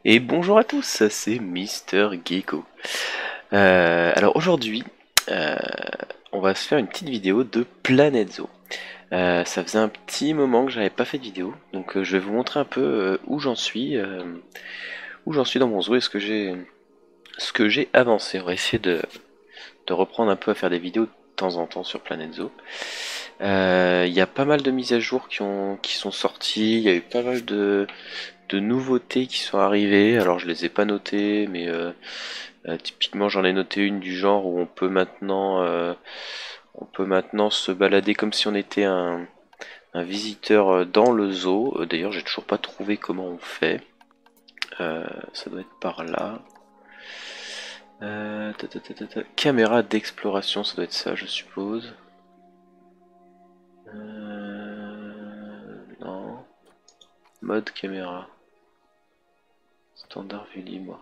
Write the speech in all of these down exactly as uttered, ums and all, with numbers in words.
Et bonjour à tous, c'est Mister Gecko. Euh, alors aujourd'hui, euh, on va se faire une petite vidéo de Planet Zoo. Euh, ça faisait un petit moment que j'avais pas fait de vidéo, donc euh, je vais vous montrer un peu euh, où j'en suis, euh, où j'en suis dans mon zoo et ce que j'ai, ce que j'ai avancé. On va essayer de, de reprendre un peu à faire des vidéos de temps en temps sur Planet Zoo. Euh, Il y a pas mal de mises à jour qui ont, qui sont sorties. Il y a eu pas mal de de nouveautés qui sont arrivées. Alors je les ai pas notées, mais euh, euh, typiquement j'en ai noté une du genre où on peut maintenant euh, on peut maintenant se balader comme si on était un, un visiteur euh, dans le zoo. Euh, D'ailleurs j'ai toujours pas trouvé comment on fait. Euh, ça doit être par là. Euh, ta, ta, ta, ta, ta. Caméra d'exploration, ça doit être ça je suppose. Euh, non. Mode caméra. Standard vue libre.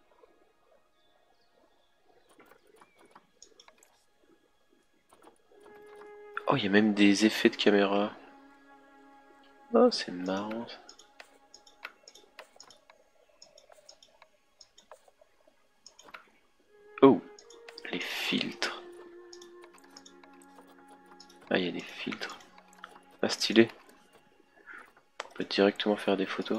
Oh, il y a même des effets de caméra. Oh, c'est marrant ça. Oh, les filtres. Ah, il y a des filtres. Ah, stylé. On peut directement faire des photos.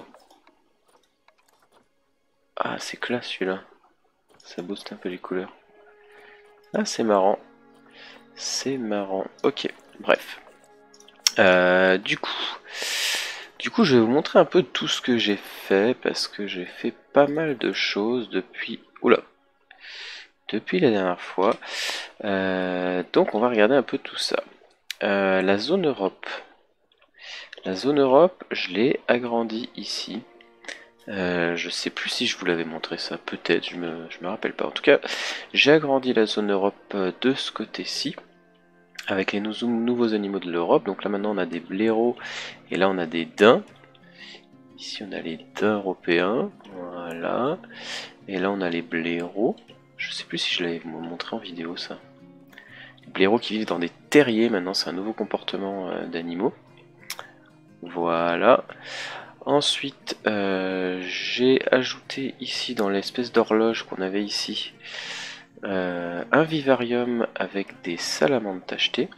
Ah, c'est classe celui-là. Ça booste un peu les couleurs. Ah, c'est marrant. C'est marrant. Ok, bref. Euh, du coup, du coup, je vais vous montrer un peu tout ce que j'ai fait parce que j'ai fait pas mal de choses depuis. Oula. Depuis la dernière fois. Euh, donc, on va regarder un peu tout ça. Euh, la zone Europe. La zone Europe, je l'ai agrandie ici. Euh, je sais plus si je vous l'avais montré ça, peut-être, je me, je me rappelle pas. En tout cas, j'ai agrandi la zone Europe euh, de ce côté-ci, avec les nou- nouveaux animaux de l'Europe. Donc là maintenant on a des blaireaux, et là on a des daims. Ici on a les daims européens, voilà. Et là on a les blaireaux. Je sais plus si je l'avais montré en vidéo ça. Les blaireaux qui vivent dans des terriers, maintenant c'est un nouveau comportement euh, d'animaux. Voilà. Ensuite, euh, j'ai ajouté ici dans l'espèce d'horloge qu'on avait ici euh, un vivarium avec des salamandres tachetées.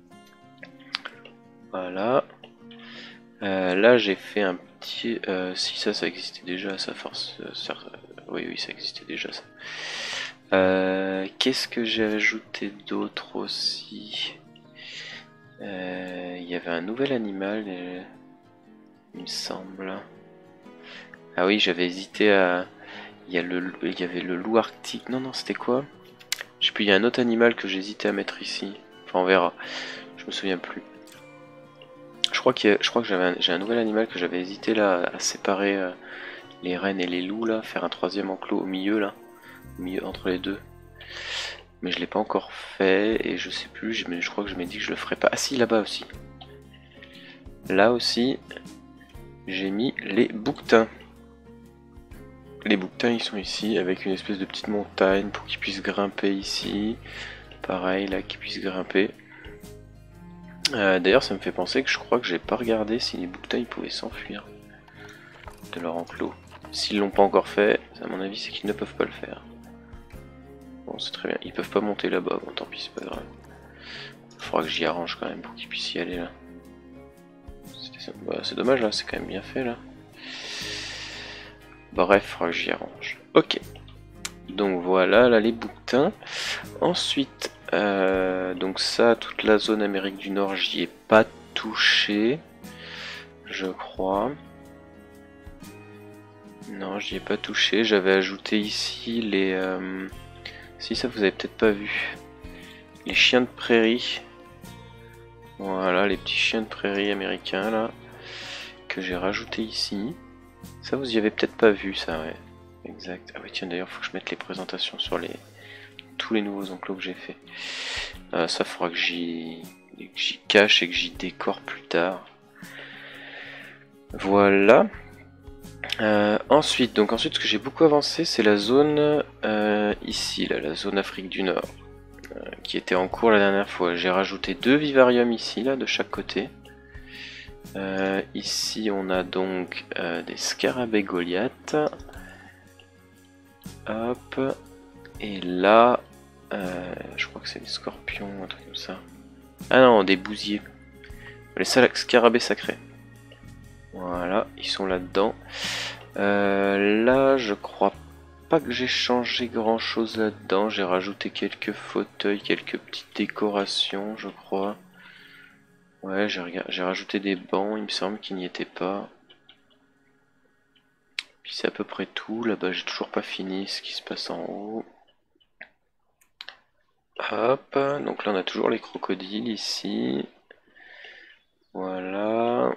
Voilà. Euh, là, j'ai fait un petit. Euh, si ça, ça existait déjà, ça force. Euh, ça, oui, oui, ça existait déjà ça. Euh, Qu'est-ce que j'ai ajouté d'autre aussi? Euh, Il y avait un nouvel animal, euh, il me semble. Ah oui, j'avais hésité à. Il y, a le, il y avait le loup arctique. Non, non, c'était quoi? Je sais plus, il y a un autre animal que j'hésitais à mettre ici. Enfin, on verra. Je me souviens plus. Je crois, qu'il y a- je crois que j'avais un- j'ai un nouvel animal que j'avais hésité là à séparer euh, les rennes et les loups là, faire un troisième enclos au milieu là, au milieu entre les deux. Mais je l'ai pas encore fait et je sais plus. Je, je crois que je m'ai dit que je le ferais pas. Ah si, là-bas aussi. Là aussi, j'ai mis les bouquetins. Les bouquetins ils sont ici avec une espèce de petite montagne pour qu'ils puissent grimper ici. Pareil là, qu'ils puissent grimper. Euh, D'ailleurs, ça me fait penser que je crois que j'ai pas regardé si les bouquetins ils pouvaient s'enfuir de leur enclos. S'ils l'ont pas encore fait, à mon avis, c'est qu'ils ne peuvent pas le faire. Bon, c'est très bien. Ils peuvent pas monter là-bas. Bon, tant pis, c'est pas grave. Il faudra que j'y arrange quand même pour qu'ils puissent y aller là. Bah, c'est dommage là, c'est quand même bien fait là. Bref, il faudra que j'y arrange. Ok. Donc voilà, là les bouquetins. Ensuite, euh, donc ça, toute la zone Amérique du Nord, j'y ai pas touché. Je crois. Non, j'y ai pas touché. J'avais ajouté ici les... Euh... Si, ça vous avez peut-être pas vu. Les chiens de prairie. Voilà, les petits chiens de prairie américains, là. Que j'ai rajouté ici. Ça, vous y avez peut-être pas vu, ça, ouais. Exact. Ah oui, tiens, d'ailleurs, faut que je mette les présentations sur les... tous les nouveaux enclos que j'ai fait. Euh, ça, faudra que j'y... j'y cache et que j'y décore plus tard. Voilà. Euh, ensuite, donc ensuite, ce que j'ai beaucoup avancé, c'est la zone euh, ici, là, la zone Afrique du Nord, euh, qui était en cours la dernière fois. J'ai rajouté deux vivariums ici, là, de chaque côté. Euh, ici, on a donc euh, des scarabées Goliath. Hop. Et là, euh, je crois que c'est des scorpions, un truc comme ça. Ah non, des bousiers. Les scarabées sacrés. Voilà, ils sont là-dedans. Euh, là, je crois pas que j'ai changé grand-chose là-dedans. J'ai rajouté quelques fauteuils, quelques petites décorations, je crois. Ouais, j'ai rajouté des bancs, il me semble qu'il n'y était pas. Puis c'est à peu près tout. Là-bas, j'ai toujours pas fini ce qui se passe en haut. Hop, donc là on a toujours les crocodiles ici. Voilà.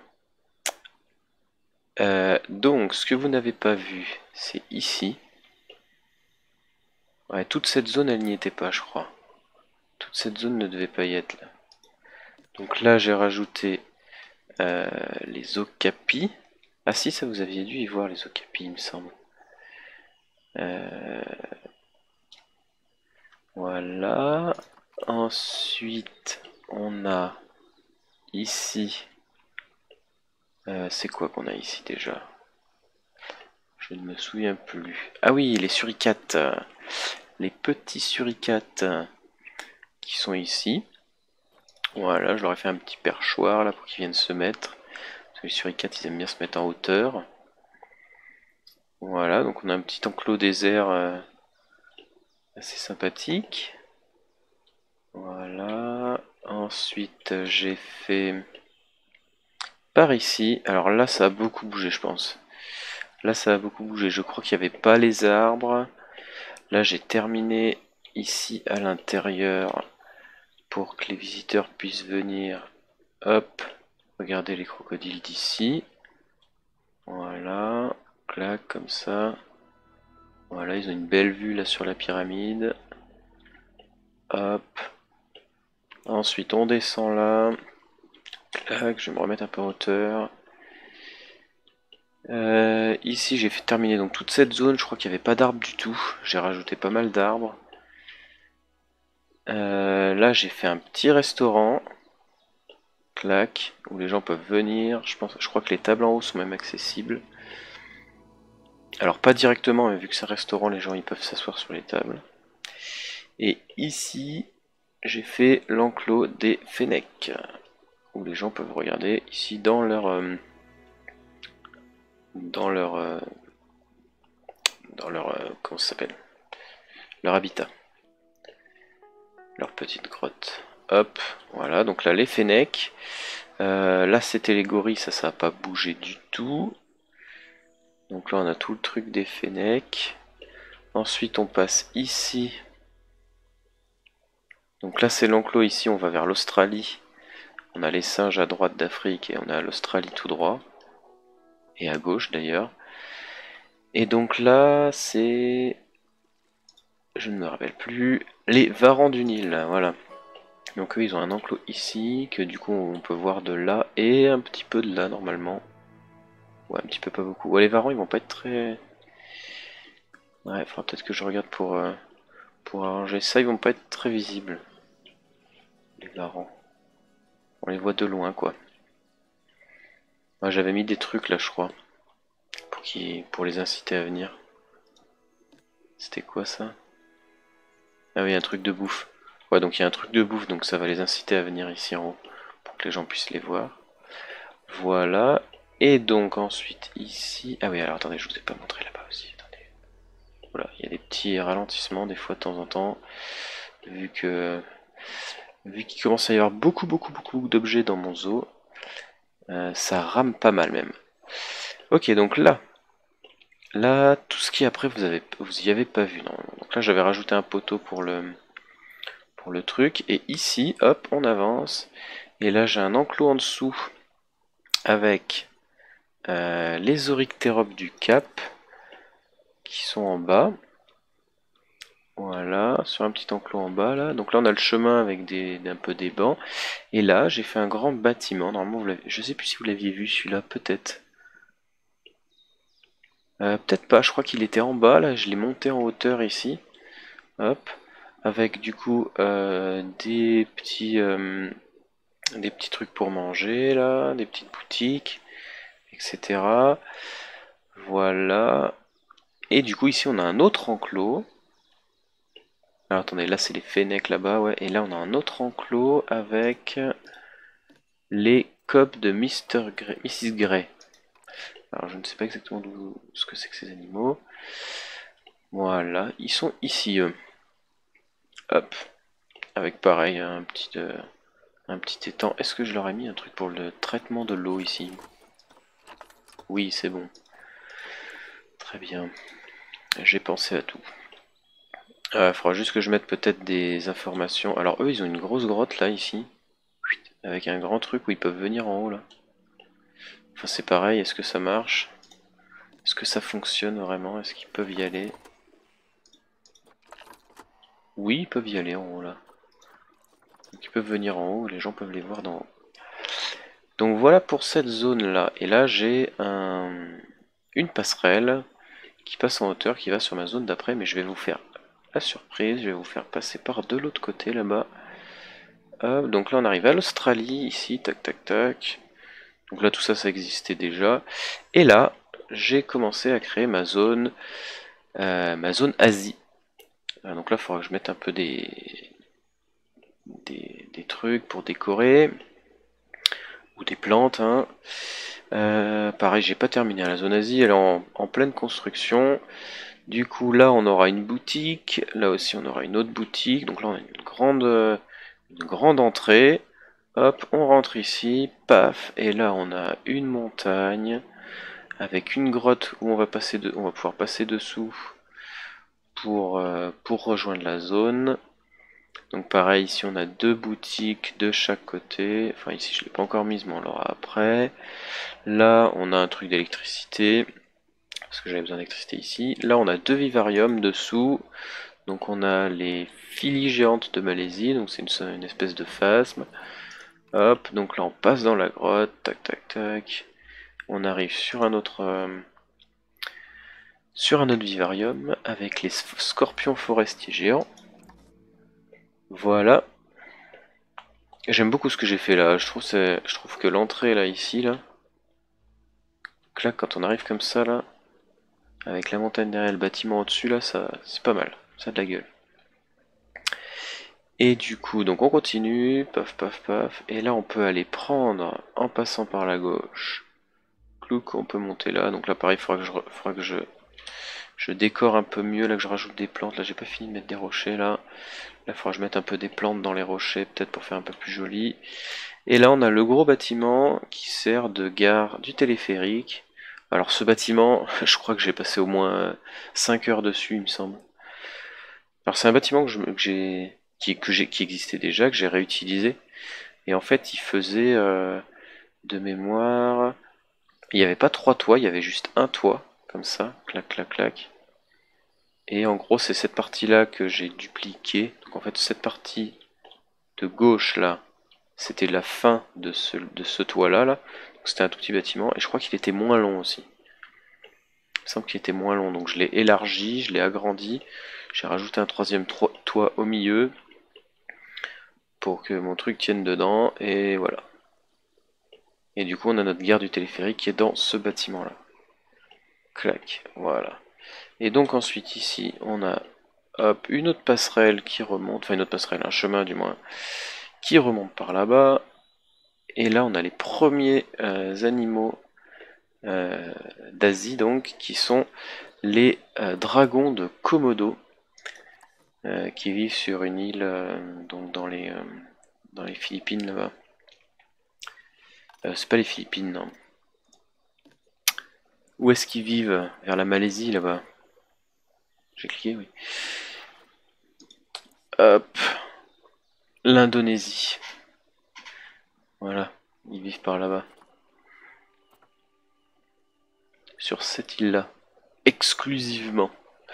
Euh, donc, ce que vous n'avez pas vu, c'est ici. Ouais, toute cette zone, elle n'y était pas, je crois. Toute cette zone ne devait pas y être là. Donc là, j'ai rajouté euh, les okapis. Ah si, ça vous aviez dû y voir les okapis, il me semble. Euh, voilà. Ensuite, on a ici. Euh, c'est quoi qu'on a ici déjà? Je ne me souviens plus. Ah oui, les suricates. Les petits suricates qui sont ici. Voilà, je leur ai fait un petit perchoir là pour qu'ils viennent se mettre. Parce que les suricates, ils aiment bien se mettre en hauteur. Voilà, donc on a un petit enclos désert euh, assez sympathique. Voilà. Ensuite, j'ai fait par ici. Alors là, ça a beaucoup bougé, je pense. Là, ça a beaucoup bougé. Je crois qu'il n'y avait pas les arbres. Là, j'ai terminé ici à l'intérieur pour que les visiteurs puissent venir. Hop, regardez les crocodiles d'ici. Voilà, clac, comme ça. Voilà, ils ont une belle vue là sur la pyramide. Hop. Ensuite, on descend là. Clac, je vais me remettre un peu en hauteur. Euh, ici, j'ai fait terminer donc toute cette zone. Je crois qu'il n'y avait pas d'arbres du tout. J'ai rajouté pas mal d'arbres. Euh, là, j'ai fait un petit restaurant. Clac, où les gens peuvent venir. Je pense, je crois que les tables en haut sont même accessibles. Alors pas directement, mais vu que c'est un restaurant, les gens ils peuvent s'asseoir sur les tables. Et ici, j'ai fait l'enclos des fennecs, où les gens peuvent regarder ici dans leur euh, dans leur euh, dans leur euh, comment ça s'appelle, leur habitat, leur petite grotte. Hop, voilà. Donc là les fennecs. Euh, là c'était les gorilles, ça ça a pas bougé du tout. Donc là on a tout le truc des fennecs. Ensuite on passe ici. Donc là c'est l'enclos, ici on va vers l'Australie. On a les singes à droite d'Afrique et on a l'Australie tout droit. Et à gauche d'ailleurs. Et donc là c'est... Je ne me rappelle plus. Les varans du Nil, voilà. Donc eux ils ont un enclos ici, que du coup on peut voir de là et un petit peu de là normalement. Ouais, un petit peu, pas beaucoup. Ouais, les varans ils vont pas être très... Ouais, il faudra peut-être que je regarde pour, euh, pour arranger ça, ils vont pas être très visibles. Les varans. On les voit de loin quoi. Ouais, j'avais mis des trucs là je crois. Pour, qui... pour les inciter à venir. C'était quoi ça? Ah oui, un truc de bouffe. Ouais, donc il y a un truc de bouffe, donc ça va les inciter à venir ici en haut. Pour que les gens puissent les voir. Voilà. Et donc ensuite ici... Ah oui, alors attendez, je vous ai pas montré là-bas aussi. Attendez. Voilà, il y a des petits ralentissements des fois de temps en temps. Vu que... Vu qu'il commence à y avoir beaucoup, beaucoup, beaucoup d'objets dans mon zoo. Euh, ça rame pas mal même. Ok, donc là... Là, tout ce qui est après, vous avez, vous y avez pas vu normalement. Donc là, j'avais rajouté un poteau pour le, pour le truc. Et ici, hop, on avance. Et là, j'ai un enclos en dessous avec euh, les oryctéropes du Cap qui sont en bas. Voilà, sur un petit enclos en bas là. Donc là, on a le chemin avec des, un peu des bancs. Et là, j'ai fait un grand bâtiment. Normalement, vous l'avez, je sais plus si vous l'aviez vu celui-là, peut-être. Euh, peut-être pas, je crois qu'il était en bas, là, je l'ai monté en hauteur ici. Hop. Avec du coup euh, des petits euh, des petits trucs pour manger là, des petites boutiques, et cetera. Voilà. Et du coup ici on a un autre enclos. Alors attendez, là c'est les fennecs là-bas, ouais. Et là on a un autre enclos avec les cobs de Mister Gray, missus Gray. Alors je ne sais pas exactement d'où, ce que c'est que ces animaux. Voilà, ils sont ici eux. Hop, avec pareil un petit, euh, un petit étang. Est-ce que je leur ai mis un truc pour le traitement de l'eau ici? Oui, c'est bon. Très bien. J'ai pensé à tout. Il euh, faudra juste que je mette peut-être des informations. Alors eux, ils ont une grosse grotte là, ici. Avec un grand truc où ils peuvent venir en haut là. Enfin c'est pareil, est-ce que ça marche? Est-ce que ça fonctionne vraiment? Est-ce qu'ils peuvent y aller? Oui, ils peuvent y aller en haut là. Donc ils peuvent venir en haut, les gens peuvent les voir d'en haut. Donc voilà pour cette zone là. Et là j'ai un... une passerelle qui passe en hauteur, qui va sur ma zone d'après, mais je vais vous faire la surprise, je vais vous faire passer par de l'autre côté là-bas. Hop, donc là on arrive à l'Australie, ici, tac tac tac. Donc là tout ça ça existait déjà. Et là j'ai commencé à créer ma zone, euh, ma zone Asie. Euh, donc là il faudra que je mette un peu des, des, des trucs pour décorer. Ou des plantes, hein. Euh, pareil, j'ai pas terminé la zone Asie, elle est en, en pleine construction. Du coup, là, on aura une boutique. Là aussi, on aura une autre boutique. Donc là, on a une grande, une grande entrée. Hop, on rentre ici, paf. Et là, on a une montagne avec une grotte où on va passer de, on va pouvoir passer dessous pour, euh, pour rejoindre la zone. Donc pareil, ici on a deux boutiques de chaque côté. Enfin ici je l'ai pas encore mise, mais on l'aura après. Là on a un truc d'électricité, parce que j'avais besoin d'électricité ici. Là on a deux vivariums dessous. Donc on a les filles géantes de Malaisie, donc c'est une, une espèce de phasme. Hop, donc là on passe dans la grotte, tac tac tac. On arrive sur un autre... Euh, sur un autre vivarium avec les scorpions forestiers géants. Voilà. J'aime beaucoup ce que j'ai fait là. Je trouve, je trouve que l'entrée là, ici, là, clac, quand on arrive comme ça là, avec la montagne derrière le bâtiment au-dessus là, ça, c'est pas mal. Ça a de la gueule. Et du coup, donc on continue, paf paf paf, et là on peut aller prendre en passant par la gauche. Clouc, on peut monter là. Donc là, pareil, il faudra que je, faudra que je, je décore un peu mieux là, que je rajoute des plantes. Là, j'ai pas fini de mettre des rochers là. Là, il faudra que je mette un peu des plantes dans les rochers, peut-être pour faire un peu plus joli. Et là, on a le gros bâtiment qui sert de gare du téléphérique. Alors, ce bâtiment, je crois que j'ai passé au moins cinq heures dessus, il me semble. Alors, c'est un bâtiment que je- que j'ai, qui, que j'ai, qui existait déjà, que j'ai réutilisé. Et en fait, il faisait euh, de mémoire. Il n'y avait pas trois toits, il y avait juste un toit, comme ça, clac, clac, clac. Et en gros, c'est cette partie-là que j'ai dupliquée. Donc en fait, cette partie de gauche là, c'était la fin de ce, de ce toit-là. Là. Donc c'était un tout petit bâtiment. Et je crois qu'il était moins long aussi. Il me semble qu'il était moins long. Donc je l'ai élargi, je l'ai agrandi. J'ai rajouté un troisième toit au milieu. Pour que mon truc tienne dedans. Et voilà. Et du coup, on a notre gare du téléphérique qui est dans ce bâtiment-là. Clac, voilà. Et donc ensuite ici, on a hop, une autre passerelle qui remonte, enfin une autre passerelle, un chemin du moins, qui remonte par là-bas. Et là, on a les premiers euh, animaux euh, d'Asie, donc, qui sont les euh, dragons de Komodo, euh, qui vivent sur une île, euh, donc dans les, euh, dans les Philippines là-bas. Euh, c'est pas les Philippines, non. Où est-ce qu'ils vivent? Vers la Malaisie là-bas. J'ai cliqué, oui. Hop, l'Indonésie. Voilà, ils vivent par là-bas. Sur cette île-là. Exclusivement.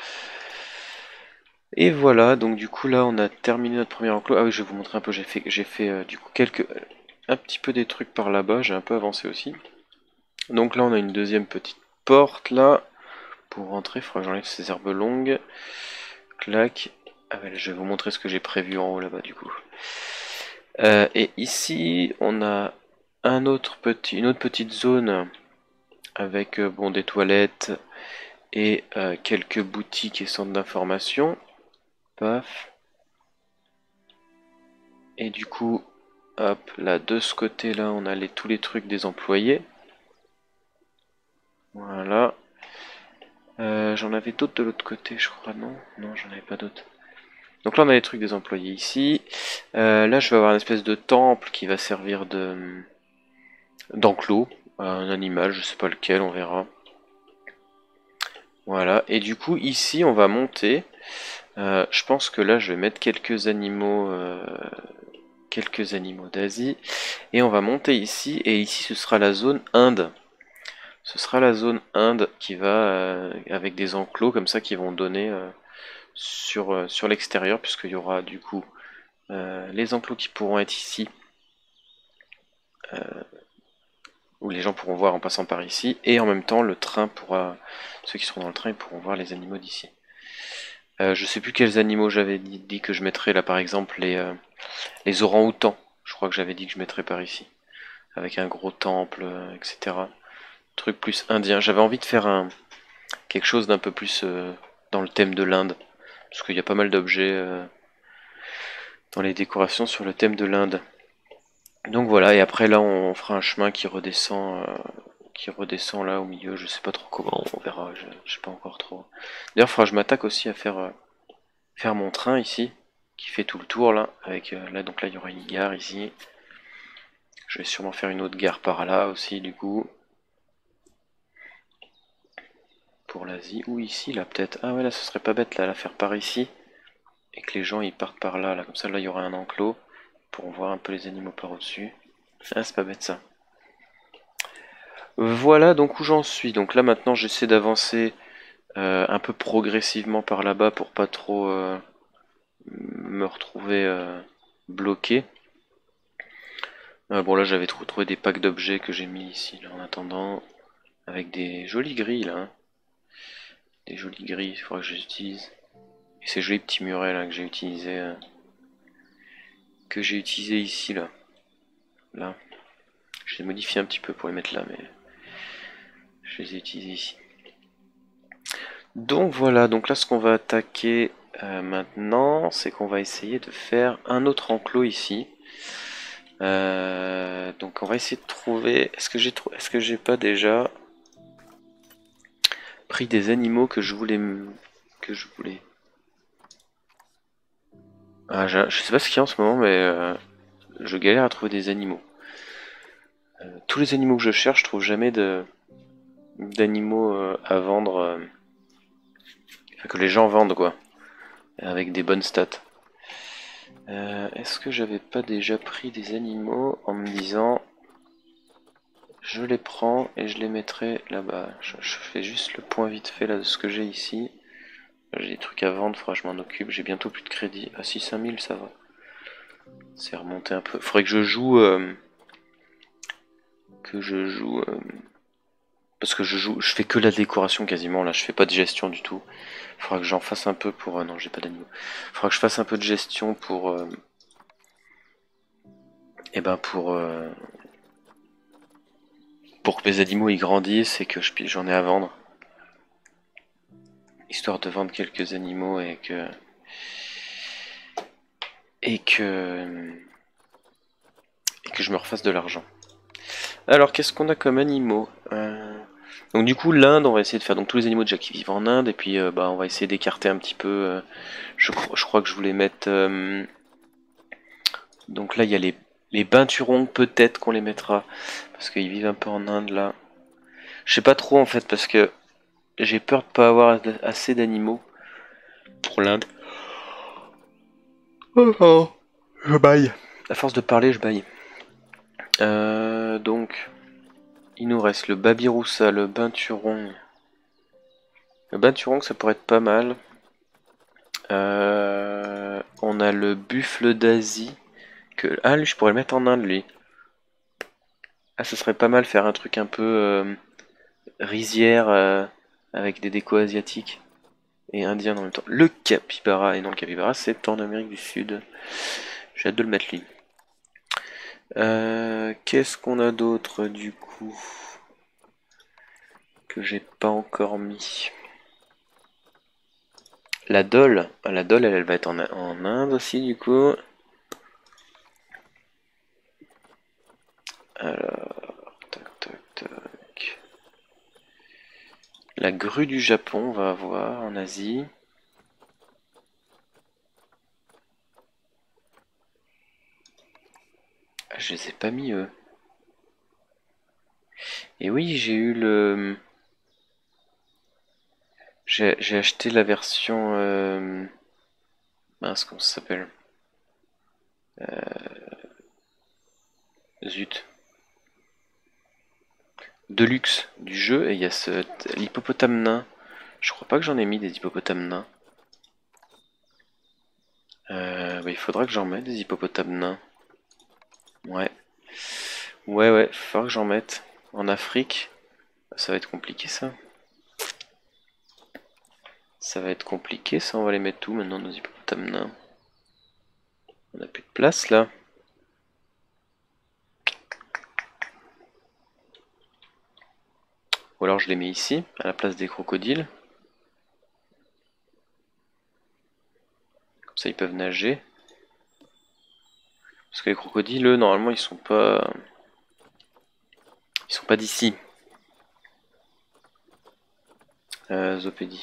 Et voilà, donc du coup là on a terminé notre premier enclos. Ah oui, je vais vous montrer un peu, j'ai fait, j'ai fait euh, du coup quelques, un petit peu des trucs par là-bas, j'ai un peu avancé aussi. Donc là on a une deuxième petite porte là, pour rentrer, il faudra que j'enlève ces herbes longues. Clac. Ah ouais, je vais vous montrer ce que j'ai prévu en haut là-bas du coup. Euh, et ici on a un autre petit, une autre petite zone avec euh, bon des toilettes, et euh, quelques boutiques et centres d'information. Paf. Et du coup, hop, là, de ce côté-là, on a les, tous les trucs des employés. Voilà. Euh, j'en avais d'autres de l'autre côté, je crois, non? Non, j'en avais pas d'autres. Donc là, on a les trucs des employés ici. Euh, là, je vais avoir une espèce de temple qui va servir de d'enclos. Un animal, je sais pas lequel, on verra. Voilà. Et du coup, ici, on va monter. Euh, je pense que là, je vais mettre quelques animaux, euh, quelques animaux d'Asie. Et on va monter ici. Et ici, ce sera la zone Inde. Ce sera la zone Inde qui va euh, avec des enclos comme ça qui vont donner euh, sur, euh, sur l'extérieur, puisqu'il y aura du coup euh, les enclos qui pourront être ici, euh, où les gens pourront voir en passant par ici, et en même temps le train pourra, ceux qui seront dans le train ils pourront voir les animaux d'ici. Euh, je sais plus quels animaux j'avais dit, dit que je mettrais là, par exemple les, euh, les orang-outans, je crois que j'avais dit que je mettrais par ici, avec un gros temple, euh, et cetera. Truc plus indien. J'avais envie de faire un quelque chose d'un peu plus euh, dans le thème de l'Inde, parce qu'il y a pas mal d'objets euh, dans les décorations sur le thème de l'Inde. Donc voilà, et après là on fera un chemin qui redescend, euh, qui redescend là au milieu, je sais pas trop comment, on verra, je, je sais pas encore trop. D'ailleurs, il faudra que je m'attaque aussi à faire, euh, faire mon train ici, qui fait tout le tour là, avec euh, là donc là il y aura une gare ici. Je vais sûrement faire une autre gare par là aussi du coup. Pour l'Asie, ou ici là peut-être. Ah ouais là ce serait pas bête là, la faire par ici. Et que les gens ils partent par là, là, comme ça là il y aura un enclos pour voir un peu les animaux par au-dessus. Ah c'est pas bête ça. Voilà donc où j'en suis. Donc là maintenant j'essaie d'avancer euh, un peu progressivement par là-bas pour pas trop euh, me retrouver euh, bloqué. Euh, bon là j'avais trouvé des packs d'objets que j'ai mis ici là en attendant. Avec des jolies grilles là. Hein. Des jolies grilles, il faudra que j'utilise. Et ces jolis petits murets là que j'ai utilisé euh, que j'ai utilisé ici là. Là. Je les ai modifiés un petit peu pour les mettre là, mais je les ai utilisés ici. Donc voilà, donc là ce qu'on va attaquer euh, maintenant, c'est qu'on va essayer de faire un autre enclos ici. Euh, donc on va essayer de trouver. Est-ce que j'ai est-ce que j'ai pas déjà pris des animaux que je voulais que je voulais. Ah, je, je sais pas ce qu'il y a en ce moment, mais euh, je galère à trouver des animaux. Euh, tous les animaux que je cherche, je trouve jamais de d'animaux euh, à vendre, euh, enfin, que les gens vendent quoi, avec des bonnes stats. Euh, Est-ce que j'avais pas déjà pris des animaux en me disant je les prends et je les mettrai là-bas. Je, je fais juste le point vite fait là de ce que j'ai ici. J'ai des trucs à vendre, faudra que je m'en occupe. J'ai bientôt plus de crédit. Ah si, cinq mille ça va. C'est remonté un peu. Faudrait que je joue... Euh, que je joue... Euh, parce que je joue... Je fais que la décoration quasiment là. Je fais pas de gestion du tout. Faudra que j'en fasse un peu pour... Euh, non, j'ai pas d'animaux. Faudra que je fasse un peu de gestion pour... Euh, et ben pour... Euh, pour que mes animaux ils grandissent et que je j'en ai à vendre. Histoire de vendre quelques animaux et que... Et que... Et que je me refasse de l'argent. Alors, qu'est-ce qu'on a comme animaux euh... Donc du coup, l'Inde, on va essayer de faire donc tous les animaux déjà qui vivent en Inde, et puis euh, bah, on va essayer d'écarter un petit peu. Euh, je, je crois que je voulais mettre... Euh, donc là, il y a les, les Binturong, peut-être qu'on les mettra, parce qu'ils vivent un peu en Inde, là. Je sais pas trop, en fait, parce que j'ai peur de pas avoir assez d'animaux pour l'Inde. Oh, oh, je baille. À force de parler, je baille. Euh, donc, il nous reste le Babiroussa, le Binturong. Le Binturong, ça pourrait être pas mal. Euh, on a le buffle d'Asie. Que... Ah, lui, je pourrais le mettre en Inde, lui. Ah, ce serait pas mal faire un truc un peu euh, rizière euh, avec des décos asiatiques et indiens en même temps. Le capybara, et non, le capybara, c'est en Amérique du Sud. J'ai hâte de le mettre, lui. Euh, Qu'est-ce qu'on a d'autre, du coup, que j'ai pas encore mis? La Dole, la Dole elle, elle va être en, en Inde aussi du coup. Alors, tac tac tac. La grue du Japon on va avoir en Asie. Ah, je les ai pas mis eux. Et oui, j'ai eu le... J'ai j'ai acheté la version... Euh... Mince, comment ça s'appelle? Zut. Deluxe du jeu, et il y a ce... l'hippopotame nain. Je crois pas que j'en ai mis des hippopotames nains. Euh, bah, il faudra que j'en mette des hippopotames nains. Ouais. Ouais, ouais, il faudra que j'en mette. En Afrique, ça va être compliqué ça. Ça va être compliqué ça, on va les mettre où maintenant nos hippopotames nains? On a plus de place là. Ou alors je les mets ici, à la place des crocodiles. Comme ça ils peuvent nager. Parce que les crocodiles, eux, normalement, ils sont pas... Ils sont pas d'ici. Euh, Zopédie.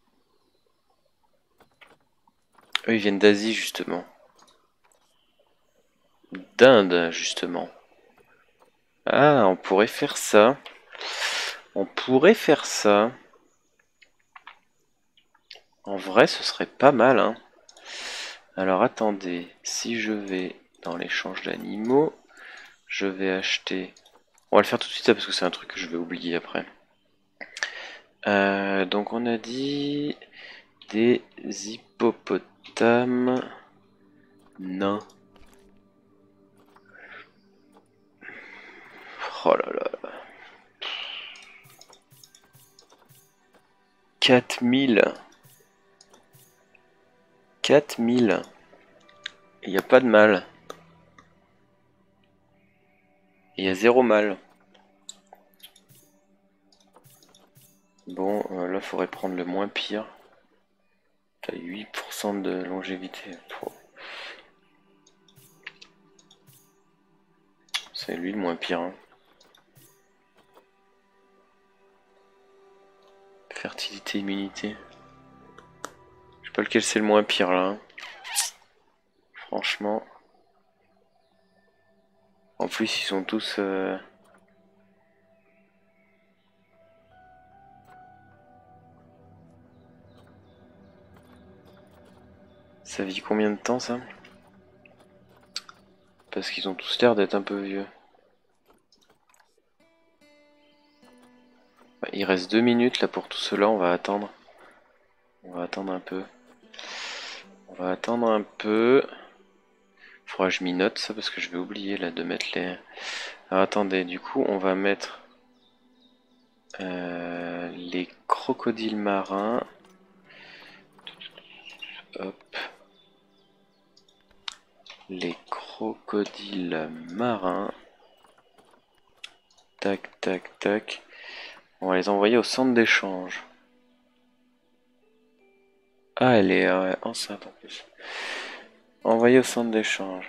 Eux, ils viennent d'Asie, justement. D'Inde, justement. Ah, on pourrait faire ça. On pourrait faire ça. En vrai, ce serait pas mal, hein. Alors, attendez. Si je vais dans l'échange d'animaux, je vais acheter... On va le faire tout de suite, ça, parce que c'est un truc que je vais oublier après. Euh, donc, on a dit... Des hippopotames nains. Oh là là. quatre mille. quatre mille. Il n'y a pas de mal. Il y a zéro mal. Bon, euh, là, faudrait prendre le moins pire. T'as huit pour cent de longévité. C'est lui le moins pire. Hein. Fertilité, immunité. Je sais pas lequel c'est le moins pire là. Hein. Franchement. En plus, ils sont tous... Euh... Ça vit combien de temps ça? Parce qu'ils ont tous l'air d'être un peu vieux. Il reste deux minutes là pour tout cela, on va attendre. On va attendre un peu. On va attendre un peu. Faudra que je m'y note ça parce que je vais oublier là de mettre les... Alors attendez, du coup on va mettre euh, les crocodiles marins. Hop. Les crocodiles marins. Tac, tac, tac. On va les envoyer au centre d'échange. Ah, elle est euh, enceinte en plus. Envoyer au centre d'échange.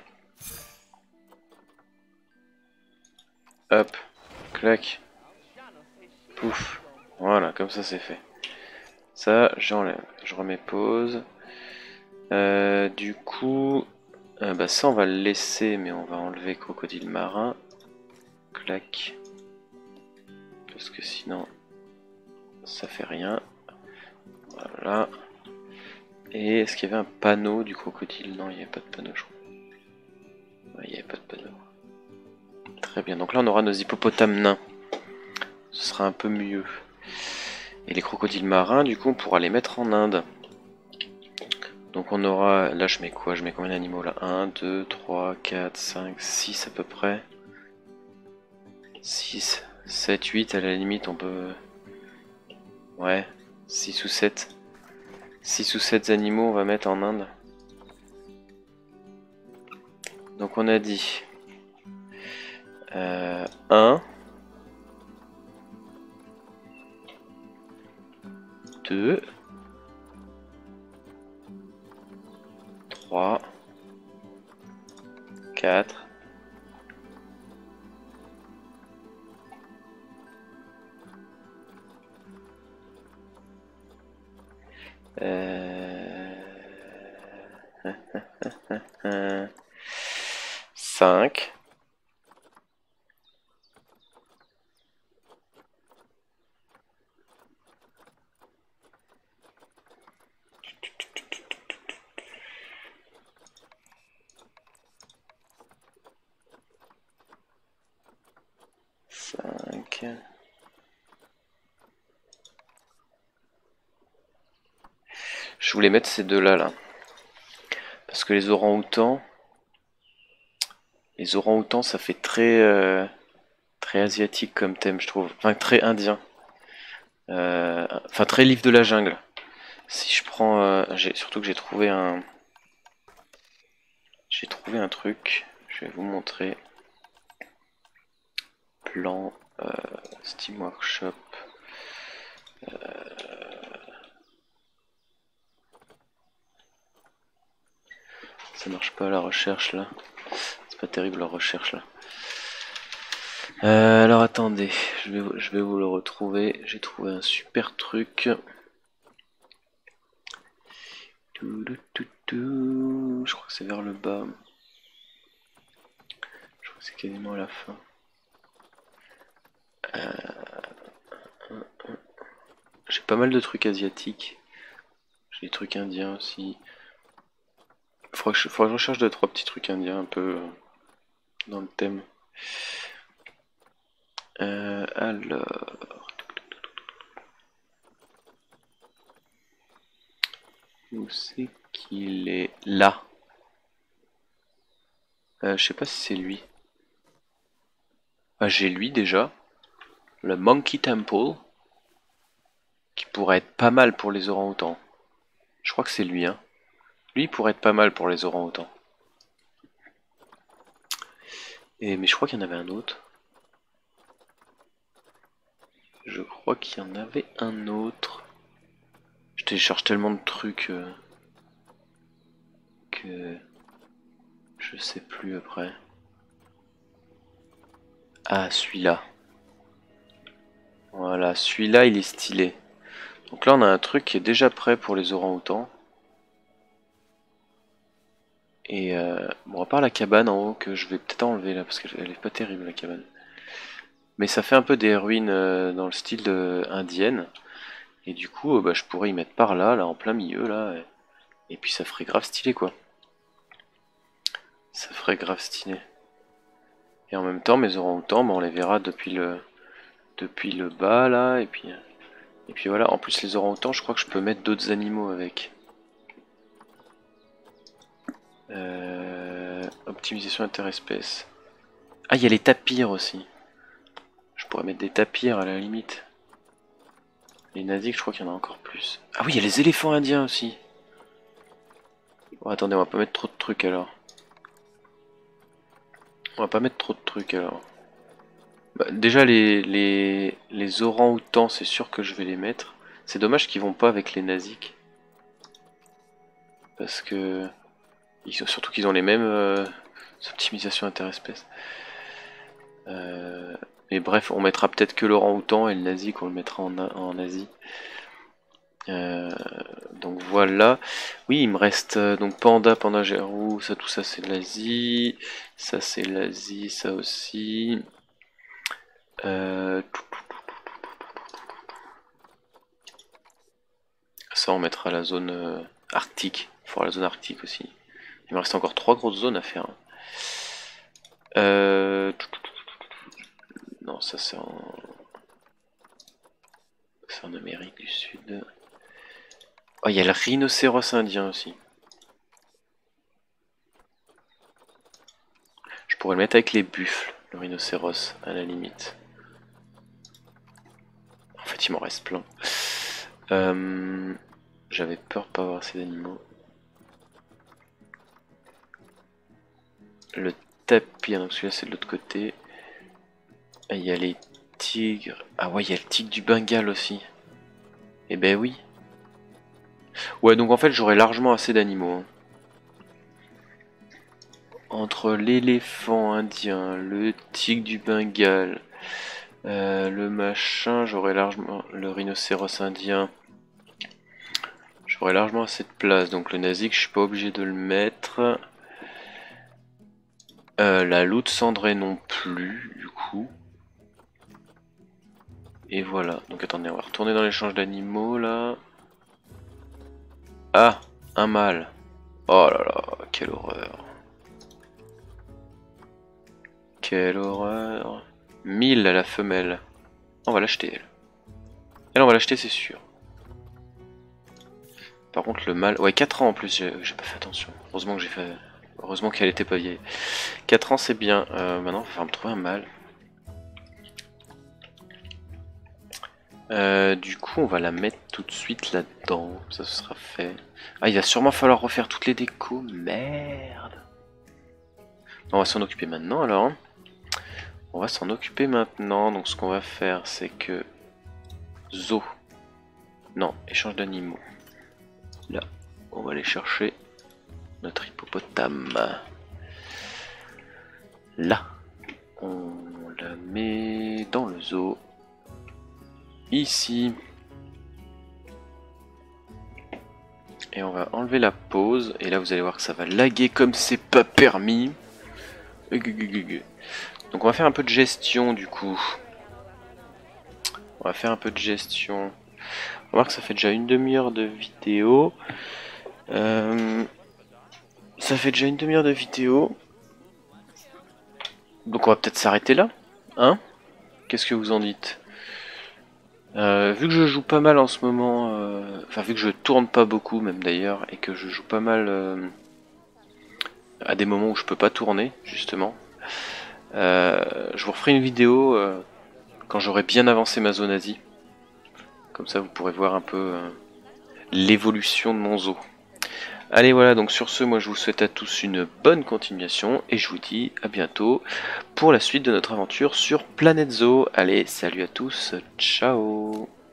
Hop. Clac. Pouf. Voilà, comme ça c'est fait. Ça, j'enlève. Je remets pause. Euh, du coup, euh, bah ça on va le laisser, mais on va enlever crocodile marin. Clac. Parce que sinon, ça fait rien. Voilà. Et est-ce qu'il y avait un panneau du crocodile? Non, il n'y avait pas de panneau, je crois. Ouais, il n'y avait pas de panneau. Très bien, donc là on aura nos hippopotames nains. Ce sera un peu mieux. Et les crocodiles marins, du coup, on pourra les mettre en Inde. Donc on aura... Là, je mets quoi? Je mets combien d'animaux là? un, deux, trois, quatre, cinq, six à peu près. six, sept, huit, à la limite, on peut... Ouais, six ou sept. six ou sept animaux, on va mettre en Inde. Donc on a dit... Euh, un... deux... trois, quatre. Euh... cinq. cinq. Je voulais mettre ces deux-là, là. Parce que les orang-outans... Les orang-outans, ça fait très... Euh, très asiatique comme thème, je trouve. Enfin, très indien. Euh, enfin, très livre de la jungle. Si je prends... Euh, surtout que j'ai trouvé un... J'ai trouvé un truc. Je vais vous montrer. Plan... Euh, Steam Workshop... Euh, ça marche pas la recherche là. C'est pas terrible la recherche là. Euh, alors attendez, je vais, je vais vous le retrouver. J'ai trouvé un super truc. Je crois que c'est vers le bas. Je crois que c'est quasiment à la fin. Euh, J'ai pas mal de trucs asiatiques. J'ai des trucs indiens aussi. Faudrait que je, faudrait que je recherche deux trois petits trucs indiens un peu euh, dans le thème. Euh, alors... Où c'est qu'il est? Là. Euh, je sais pas si c'est lui. Ah, j'ai lui déjà. Le Monkey Temple. Qui pourrait être pas mal pour les orang-outans. Je crois que c'est lui, hein. Lui, il pourrait être pas mal pour les orang-outans. Et, mais je crois qu'il y en avait un autre. Je crois qu'il y en avait un autre. Je télécharge tellement de trucs euh, que je sais plus après. Ah, celui-là. Voilà, celui-là, il est stylé. Donc là, on a un truc qui est déjà prêt pour les orang-outans. Et euh, bon, à part la cabane en haut que je vais peut-être enlever là parce qu'elle est pas terrible la cabane. Mais ça fait un peu des ruines euh, dans le style de, indienne. Et du coup, euh, bah, je pourrais y mettre par là, là en plein milieu là. Et, et puis ça ferait grave stylé quoi. Ça ferait grave stylé. Et en même temps, mes orang-outans, bah, on les verra depuis le depuis le bas là. Et puis et puis voilà. En plus, les orang-outans, je crois que je peux mettre d'autres animaux avec. Euh, optimisation interespèce. Ah, il y a les tapirs aussi. Je pourrais mettre des tapirs à la limite. Les nasiques, je crois qu'il y en a encore plus. Ah oui, il y a les éléphants indiens aussi. Bon, attendez, on va pas mettre trop de trucs alors. On va pas mettre trop de trucs alors. Bah, déjà, les, les, les orang-outans, c'est sûr que je vais les mettre. C'est dommage qu'ils vont pas avec les nasiques. Parce que... Ils ont, surtout qu'ils ont les mêmes euh, optimisations interespèces. Euh, mais bref, on mettra peut-être que l'orang-outan et le nazik, on le mettra en, en Asie. Euh, donc voilà. Oui, il me reste euh, donc panda, panda gerou, ça tout ça c'est l'Asie. Ça c'est l'Asie, ça aussi. Euh, ça on mettra la zone euh, arctique. Il faudra la zone arctique aussi. Il me reste encore trois grosses zones à faire. Euh... Non, ça c'est en... C'est en Amérique du Sud. Oh, il y a le rhinocéros indien aussi. Je pourrais le mettre avec les buffles, le rhinocéros, à la limite. En fait, il m'en reste plein. Euh... J'avais peur de pas avoir assez d'animaux. Le tapir, donc celui-là c'est de l'autre côté. Il y a les tigres. Ah ouais, il y a le tigre du Bengale aussi. Eh ben oui. Ouais, donc en fait j'aurais largement assez d'animaux. Hein. entre l'éléphant indien, le tigre du Bengale, euh, le machin, j'aurais largement le rhinocéros indien. J'aurais largement assez de place, donc le nazik, je suis pas obligé de le mettre. Euh, la loutre cendrée non plus, du coup. Et voilà. Donc attendez, on va retourner dans l'échange d'animaux là. Ah, un mâle. Oh là là, quelle horreur. Quelle horreur. mille à la femelle. On va l'acheter elle. Elle on va l'acheter c'est sûr. Par contre le mâle... Ouais quatre ans en plus, j'ai pas fait attention. Heureusement que j'ai fait... Heureusement qu'elle était pas vieille. quatre ans c'est bien. Euh, maintenant il va falloir me trouver un mâle. Euh, du coup on va la mettre tout de suite là-dedans. Ça ce sera fait. Ah il va sûrement falloir refaire toutes les décos. Merde. On va s'en occuper maintenant alors. On va s'en occuper maintenant. Donc ce qu'on va faire c'est que... Zoo. Non, échange d'animaux. Là, on va aller chercher notre hippopotame. Là, on la met dans le zoo. Ici. Et on va enlever la pause. Et là, vous allez voir que ça va laguer comme c'est pas permis. Donc on va faire un peu de gestion du coup. On va faire un peu de gestion. On va voir que ça fait déjà une demi-heure de vidéo. Euh, ça fait déjà une demi-heure de vidéo. Donc on va peut-être s'arrêter là. Hein? Qu'est-ce que vous en dites? euh, Vu que je joue pas mal en ce moment, euh, enfin vu que je tourne pas beaucoup même d'ailleurs, et que je joue pas mal euh, à des moments où je peux pas tourner justement, euh, je vous referai une vidéo euh, quand j'aurai bien avancé ma zone Asie. Comme ça vous pourrez voir un peu euh, l'évolution de mon zoo. Allez voilà, donc sur ce, moi je vous souhaite à tous une bonne continuation et je vous dis à bientôt pour la suite de notre aventure sur Planète Zoo. Allez, salut à tous, ciao.